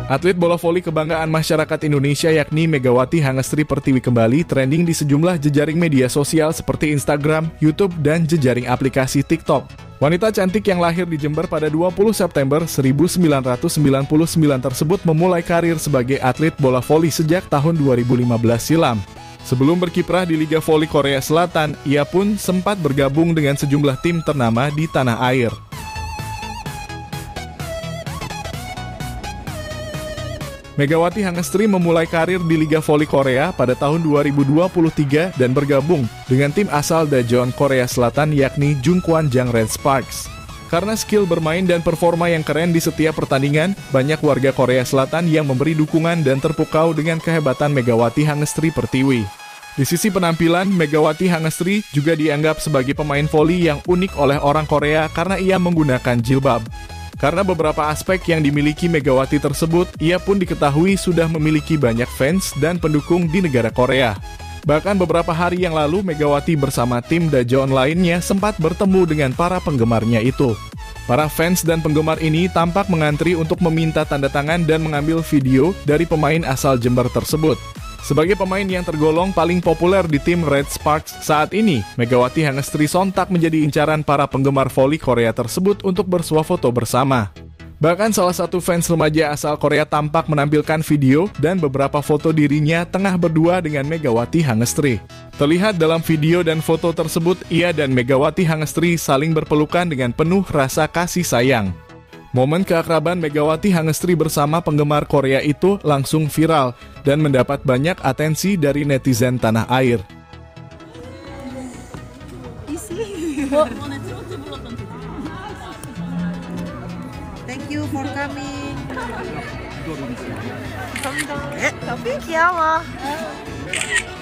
Atlet bola voli kebanggaan masyarakat Indonesia yakni Megawati Hangestri Pertiwi kembali trending di sejumlah jejaring media sosial seperti Instagram, YouTube, dan jejaring aplikasi TikTok. Wanita cantik yang lahir di Jember pada 20 September 1999 tersebut memulai karir sebagai atlet bola voli sejak tahun 2015 silam. Sebelum berkiprah di Liga Voli Korea Selatan, ia pun sempat bergabung dengan sejumlah tim ternama di tanah air. Megawati Hangestri memulai karir di Liga Voli Korea pada tahun 2023 dan bergabung dengan tim asal Daejeon Korea Selatan yakni Jungkwan-jang Red Sparks. Karena skill bermain dan performa yang keren di setiap pertandingan, banyak warga Korea Selatan yang memberi dukungan dan terpukau dengan kehebatan Megawati Hangestri Pertiwi. Di sisi penampilan, Megawati Hangestri juga dianggap sebagai pemain voli yang unik oleh orang Korea karena ia menggunakan jilbab. Karena beberapa aspek yang dimiliki Megawati tersebut, ia pun diketahui sudah memiliki banyak fans dan pendukung di negara Korea. Bahkan beberapa hari yang lalu, Megawati bersama tim Daejeon lainnya sempat bertemu dengan para penggemarnya itu. Para fans dan penggemar ini tampak mengantri untuk meminta tanda tangan dan mengambil video dari pemain asal Jember tersebut. Sebagai pemain yang tergolong paling populer di tim Red Sparks saat ini, Megawati Hangestri sontak menjadi incaran para penggemar voli Korea tersebut untuk bersuah foto bersama. Bahkan salah satu fans remaja asal Korea tampak menampilkan video dan beberapa foto dirinya tengah berdua dengan Megawati Hangestri. Terlihat dalam video dan foto tersebut, ia dan Megawati Hangestri saling berpelukan dengan penuh rasa kasih sayang. Momen keakraban Megawati Hangestri bersama penggemar Korea itu langsung viral dan mendapat banyak atensi dari netizen tanah air. Thank you for coming. Tapi 귀여워.